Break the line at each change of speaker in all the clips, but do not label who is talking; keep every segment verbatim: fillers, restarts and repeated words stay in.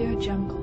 Audio Jungle.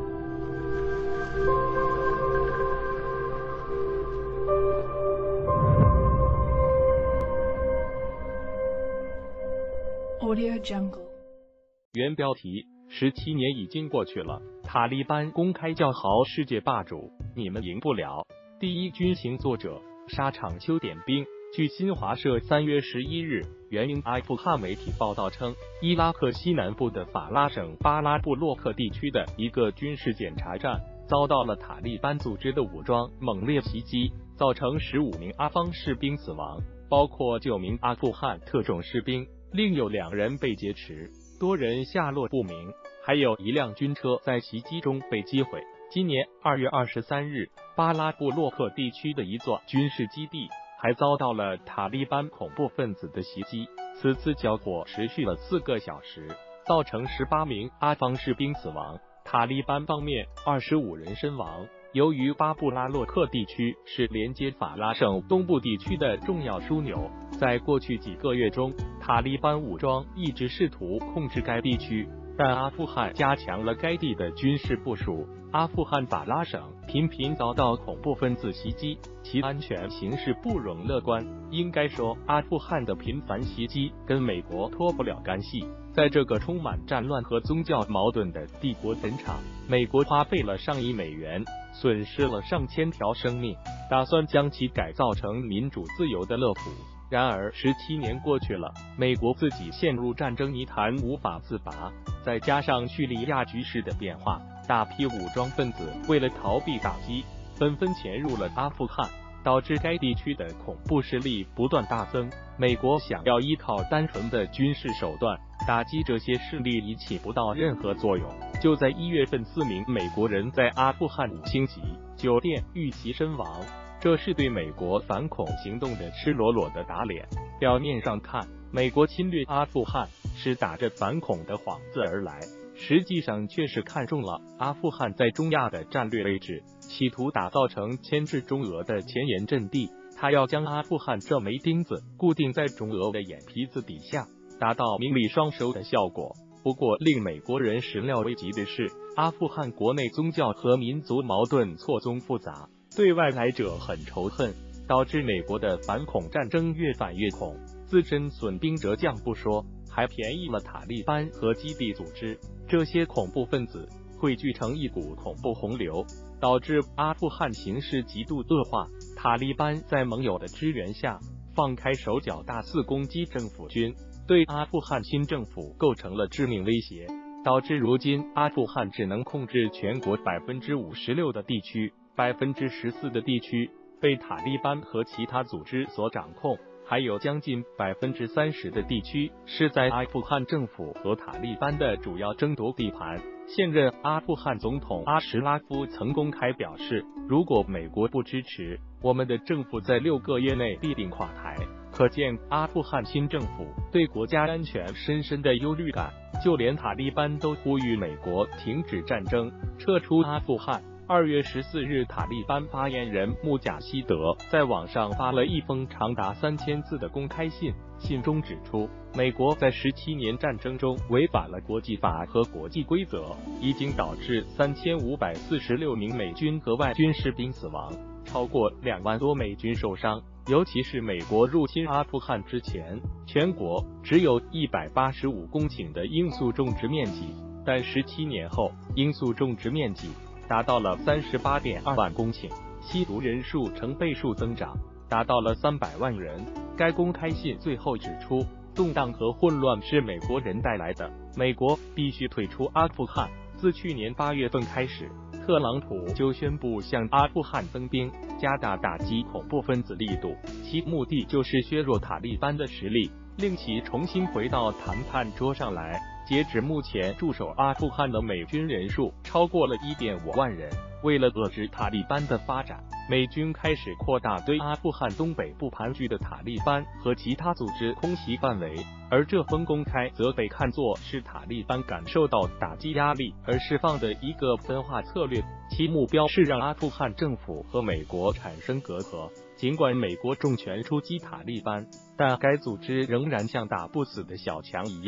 Audio Jungle.
原标题：十七年已经过去了，塔利班公开叫好世界霸主，你们赢不了。第一军情作者沙场丘点兵。据新华社三月十一日援引阿富汗媒体报道称，伊拉克西南部的法拉省巴拉布洛克地区的一个军事检查站遭到了塔利班组织的武装猛烈袭击，造成十五名阿方士兵死亡，包括九名阿富汗特种士兵，另有两人被劫持，多人下落不明，还有一辆军车在袭击中被击毁。今年二月二十三日，巴拉布洛克地区的一座军事基地还遭到了塔利班恐怖分子的袭击，此次交火持续了四个小时，造成十八名阿方士兵死亡，塔利班方面二十五人身亡。由于巴布拉洛克地区是连接法拉省东部地区的重要枢纽，在过去几个月中，塔利班武装一直试图控制该地区，但阿富汗加强了该地的军事部署。阿富汗法拉省频频遭到恐怖分子袭击，其安全形势不容乐观。应该说，阿富汗的频繁袭击跟美国脱不了干系。在这个充满战乱和宗教矛盾的帝国坟场，美国花费了上亿美元，损失了上千条生命，打算将其改造成民主自由的乐土。然而，十七年过去了，美国自己陷入战争泥潭无法自拔，再加上叙利亚局势的变化，大批武装分子为了逃避打击，纷纷潜入了阿富汗，导致该地区的恐怖势力不断大增。美国想要依靠单纯的军事手段打击这些势力已起不到任何作用。就在一月份，四名美国人在阿富汗五星级酒店遇袭身亡，这是对美国反恐行动的赤裸裸的打脸。表面上看，美国侵略阿富汗是打着反恐的幌子而来，实际上却是看中了阿富汗在中亚的战略位置，企图打造成牵制中俄的前沿阵地。他要将阿富汗这枚钉子固定在中俄的眼皮子底下，达到名利双收的效果。不过，令美国人始料未及的是，阿富汗国内宗教和民族矛盾错综复杂，对外来者很仇恨，导致美国的反恐战争越反越恐，自身损兵折将不说，还便宜了塔利班和基地组织。这些恐怖分子汇聚成一股恐怖洪流，导致阿富汗形势极度恶化。塔利班在盟友的支援下，放开手脚大肆攻击政府军，对阿富汗新政府构成了致命威胁，导致如今阿富汗只能控制全国百分之五十六的地区，百分之十四的地区被塔利班和其他组织所掌控，还有将近百分之三十的地区是在阿富汗政府和塔利班的主要争夺地盘。现任阿富汗总统阿什拉夫曾公开表示，如果美国不支持，我们的政府在六个月内必定垮台。可见阿富汗新政府对国家安全深深的忧虑感，就连塔利班都呼吁美国停止战争，撤出阿富汗。二月十四日，塔利班发言人穆贾希德在网上发了一封长达三千字的公开信，信中指出，美国在十七年战争中违反了国际法和国际规则，已经导致三千五百四十六名美军和外军士兵死亡，超过两万多美军受伤。尤其是美国入侵阿富汗之前，全国只有一百八十五公顷的罂粟种植面积，但十七年后，罂粟种植面积达到了 三十八点二万公顷，吸毒人数成倍数增长，达到了三百万人。该公开信最后指出，动荡和混乱是美国人带来的，美国必须退出阿富汗。自去年八月份开始，特朗普就宣布向阿富汗增兵，加大打击恐怖分子力度，其目的就是削弱塔利班的实力，令其重新回到谈判桌上来。截止目前，驻守阿富汗的美军人数超过了 一点五万人。为了遏制塔利班的发展，美军开始扩大对阿富汗东北部盘踞的塔利班和其他组织空袭范围，而这封公开则被看作是塔利班感受到打击压力而释放的一个分化策略，其目标是让阿富汗政府和美国产生隔阂。尽管美国重拳出击塔利班，但该组织仍然像打不死的小强一样，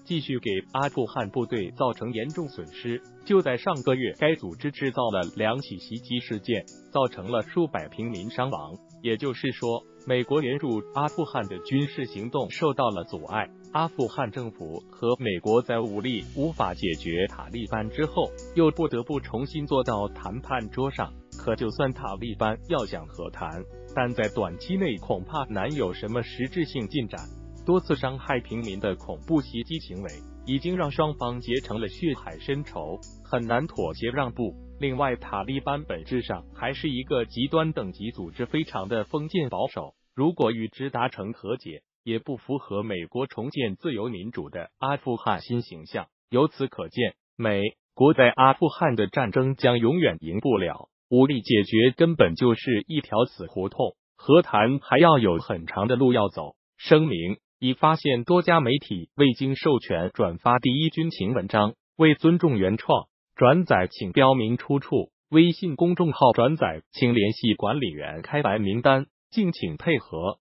继续给阿富汗部队造成严重损失。就在上个月，该组织制造了两起袭击事件，造成了数百平民伤亡。也就是说，美国援助阿富汗的军事行动受到了阻碍。阿富汗政府和美国在武力无法解决塔利班之后，又不得不重新坐到谈判桌上。可就算塔利班要想和谈，但在短期内恐怕难有什么实质性进展。多次伤害平民的恐怖袭击行为，已经让双方结成了血海深仇，很难妥协让步。另外，塔利班本质上还是一个极端等级组织，非常的封建保守，如果与之达成和解，也不符合美国重建自由民主的阿富汗新形象。由此可见，美国在阿富汗的战争将永远赢不了，武力解决根本就是一条死胡同，和谈还要有很长的路要走。声明：已发现多家媒体未经授权转发第一军情文章，未尊重原创，转载请标明出处。微信公众号转载请联系管理员开白名单，敬请配合。